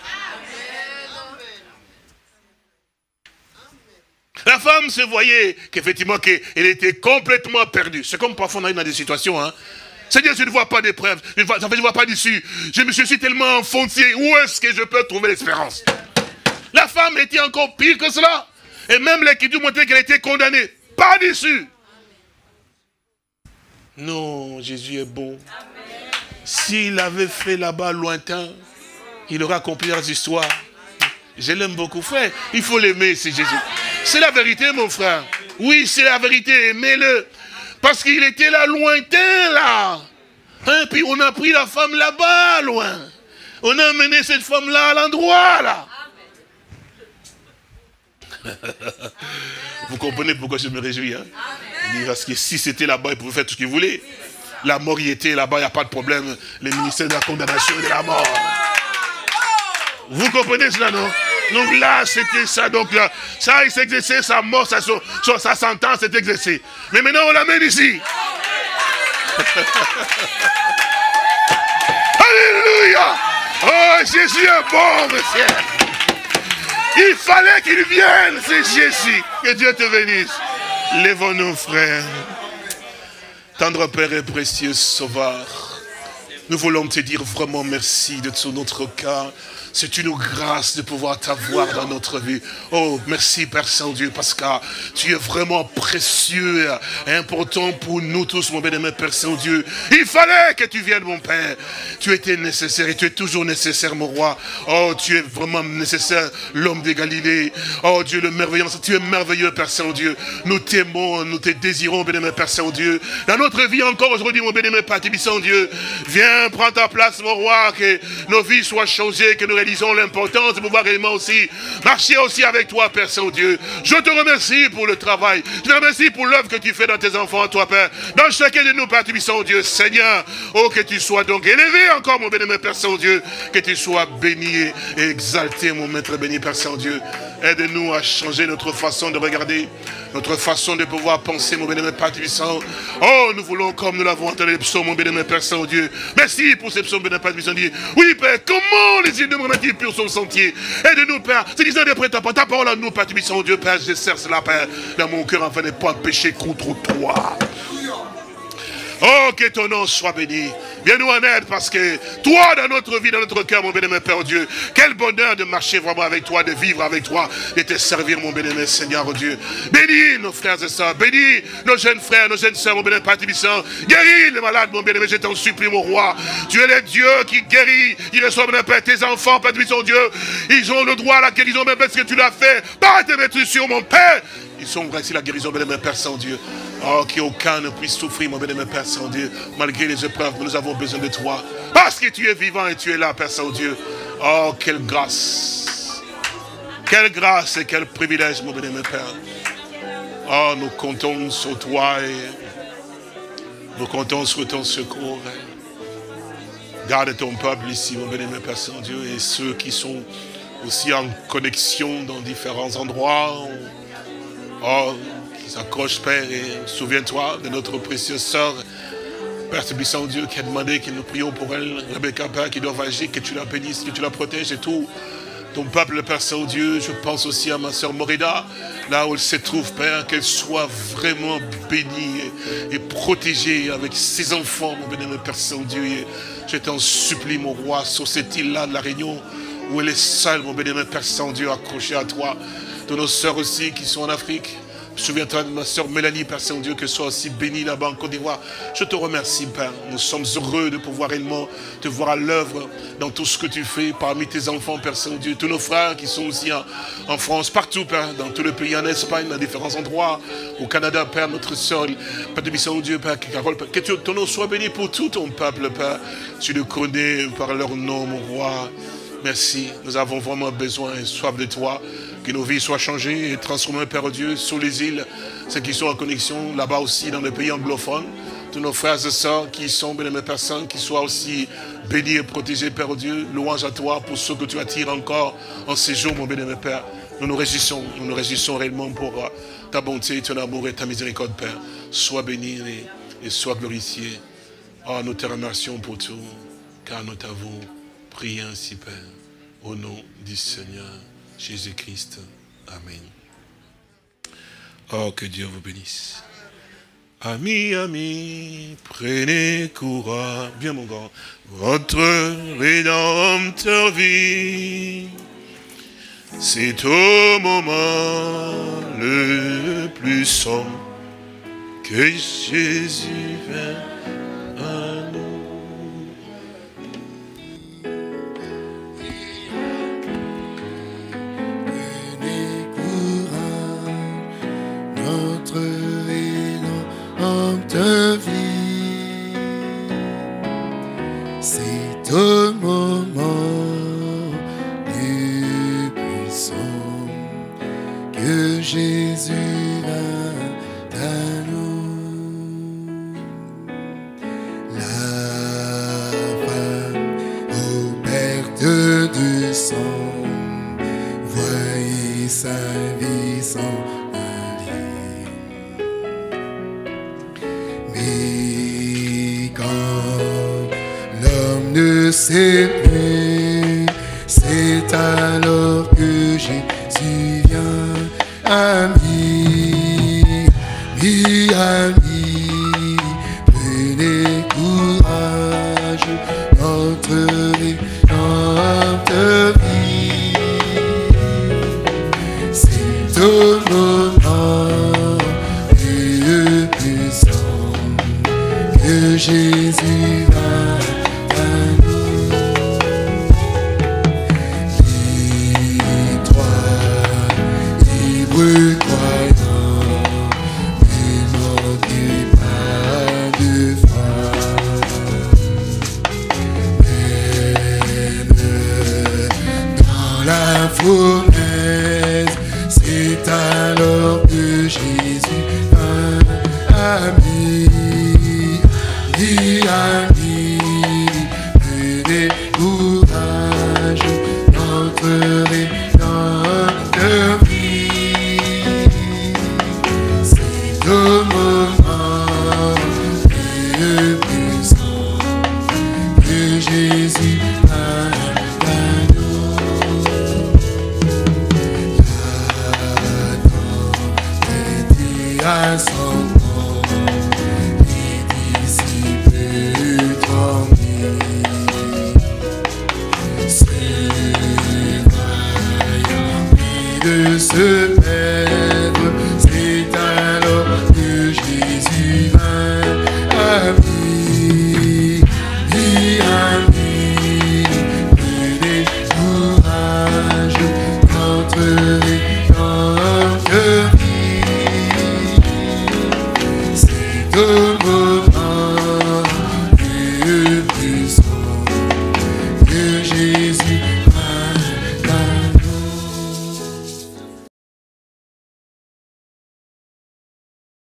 Speaker 2: La femme se voyait qu'effectivement qu'elle était complètement perdue. C'est comme parfois on a dans des situations, hein. Seigneur, je ne vois pas d'épreuve, je ne vois, je ne vois pas d'issue. Je me suis tellement enfoncé, où est-ce que je peux trouver l'espérance? La femme était encore pire que cela. Et même l'Écriture montrait qu'elle était condamnée. Pas d'issue. Non, Jésus est bon. S'il avait fait là-bas lointain, il aurait accompli leurs histoires. Je l'aime beaucoup, frère. Il faut l'aimer, c'est Jésus. C'est la vérité, mon frère. Oui, c'est la vérité, aimez-le. Parce qu'il était là, lointain, là. Hein, puis on a pris la femme là-bas, loin. On a amené cette femme-là à l'endroit, là. Vous comprenez pourquoi je me réjouis, hein? Parce que si c'était là-bas, il pouvait faire tout ce qu'il voulait. La mort y était, là-bas, il n'y a pas de problème. Le ministère de la condamnation et de la mort. Vous comprenez cela, non? Donc là, c'était ça. Donc là, ça, il s'est exercé, sa mort, sa, sa, sa sentence s'est exercée. Mais maintenant, on l'amène ici. Alléluia! Oh, Jésus est bon, monsieur. Il fallait qu'il vienne, c'est Jésus. Que Dieu te bénisse. Lèvons-nous, frères. Tendre Père et précieux Sauveur, nous voulons te dire vraiment merci de tout notre cœur. C'est une grâce de pouvoir t'avoir dans notre vie. Oh, merci Père Saint-Dieu, parce que tu es vraiment précieux et important pour nous tous, mon bien-aimé Père Saint-Dieu. Il fallait que tu viennes, mon Père. Tu étais nécessaire et tu es toujours nécessaire, mon roi. Oh, tu es vraiment nécessaire, l'homme de Galilée. Oh, Dieu le merveilleux, tu es merveilleux, Père Saint-Dieu. Nous t'aimons, nous te désirons, bien-aimé Père Saint-Dieu. Dans notre vie encore aujourd'hui, mon bien-aimé Père Saint-Dieu, viens, prends ta place, mon roi, que nos vies soient changées, que nous réalisons l'importance de pouvoir réellement aussi marcher aussi avec toi, Père Saint-Dieu. Je te remercie pour le travail. Je te remercie pour l'œuvre que tu fais dans tes enfants, toi, Père. Dans chacun de nous, Père Saint-Dieu, Seigneur. Oh, que tu sois donc élevé encore, mon béni, Père Saint-Dieu. Que tu sois béni et exalté, mon maître béni, Père Saint-Dieu. Aide-nous à changer notre façon de regarder, notre façon de pouvoir penser, mon béni, Père Saint-Dieu. Oh, nous voulons, comme nous l'avons entendu, les psaumes, mon béni, Père Saint-Dieu. Merci pour ces psaumes, Père Saint-Dieu. Oui, Père, comment les yeux de mon âme sur son sentier. Aide-nous, Père. C'est disant de prêter ta parole à nous, Père Saint-Dieu, Père. Je sers cela, Père, dans mon cœur, afin de ne pas pécher contre toi. Oh, que ton nom soit béni. Viens-nous en aide, parce que toi, dans notre vie, dans notre cœur, mon bénémoine Père Dieu, quel bonheur de marcher vraiment avec toi, de vivre avec toi, de te servir, mon bénémoine Seigneur Dieu. Bénis nos frères et sœurs, bénis nos jeunes frères, nos jeunes sœurs, mon bénémoine Père Tibissant. Guéris les malades, mon bénémoine, je t'en supplie, mon roi. Tu es le Dieu qui guérit. Il reçoit, mon Père, tes enfants, Père Tibissant Dieu. Ils ont le droit à la guérison, même parce que tu l'as fait. Par tes maîtrises, mon Père. Ils sont graciés la guérison, bénémoine Père Saint-Dieu. Oh, qu'aucun ne puisse souffrir, mon bénémoine Père Saint-Dieu, malgré les épreuves, nous avons besoin de toi. Parce que tu es vivant et tu es là, Père Saint-Dieu. Oh, quelle grâce. Quelle grâce et quel privilège, mon bénémoine Père. Oh, nous comptons sur toi et nous comptons sur ton secours. Garde ton peuple ici, mon bénémoine Père Saint-Dieu, et ceux qui sont aussi en connexion dans différents endroits. Oh, qui s'accrochent, Père, et souviens-toi de notre précieuse sœur, Père Saint-Dieu, qui a demandé que nous prions pour elle, Rebecca, Père, qui doit agir, que tu la bénisses, que tu la protèges et tout. Ton peuple, Père Saint-Dieu, je pense aussi à ma sœur Morida, là où elle se trouve, Père, qu'elle soit vraiment bénie et, et protégée avec ses enfants, mon bénémoine Père Saint-Dieu. Je t'en supplie, mon roi, sur cette île-là de la Réunion, où elle est seule, mon bénémoine Père Saint-Dieu, accrochée à toi. De nos sœurs aussi qui sont en Afrique. Souviens-toi de ma sœur Mélanie, Père Saint-Dieu, que soit aussi bénie là-bas en Côte d'Ivoire. Je te remercie, Père. Nous sommes heureux de pouvoir réellement te voir à l'œuvre dans tout ce que tu fais parmi tes enfants, Père Saint-Dieu. Tous nos frères qui sont aussi en, en France, partout, Père, dans tous les pays, en Espagne, dans différents endroits, au Canada, Père, notre sœur, Père de Saint-Dieu, Père, Carole, Père, que ton nom soit béni pour tout ton peuple, Père. Tu le connais par leur nom, mon roi. Merci, nous avons vraiment besoin et soif de toi, que nos vies soient changées et transformées, Père Dieu, sur les îles, ceux qui sont en connexion, là-bas aussi, dans les pays anglophones, tous nos frères et sœurs qui sont, bénémoines personnes, qui soient aussi bénis et protégés, Père Dieu, louange à toi pour ce que tu attires encore en ces jours, mon bénémoine Père. Nous nous réjouissons, nous nous réjouissons réellement pour ta bonté, ton amour et ta miséricorde, Père. Sois béni et, et sois glorifié. Oh, nous te remercions pour tout, car nous t'avons prié ainsi, Père, au nom du Seigneur Jésus-Christ. Amen. Oh, que Dieu vous bénisse. Amis, amis, prenez courage, bien mon grand, votre rédempteur vit. C'est au moment le plus sombre que Jésus vient à nous.
Speaker 1: Prenez courage, notre rédempteur vit. C'est au moment le plus sombre que Jésus vint à nous. La femme aux pertes de sang voyait sa vie s'en aller. Mais quand l'homme ne sait plus, c'est alors que Jésus vient. Ami, mi ami, prenez courage, notre rédempteur vit. C'est au moment le plus sombre que Jésus va à nous. Les trois libres croyants ne manquez pas de foi. Même dans la fournaise, c'est alors que Jésus vint. Ami, ami, ami, prenez courage, notre rédempteur vit. C'est au moment le plus sombre que Jésus vint à nous. À son nom, les disciples tremblèrent. Ce vaillant pris de se perdre, c'est alors que Jésus vint. Ami, ami, ami, prenez courage, notre